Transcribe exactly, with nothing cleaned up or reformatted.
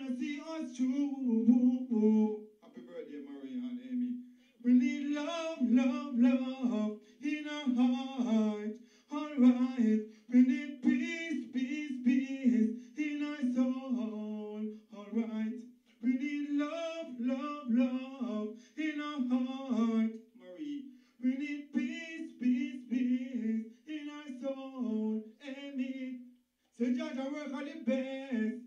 gonna see us through. Happy birthday, Maria and Amy. We need love, love, love in our heart. Alright. We need peace, peace, peace in our soul. Alright. We need love, love, love in our heart. Marie. We need peace, peace, peace in our soul. Amy. Say, Judge, I work on the best.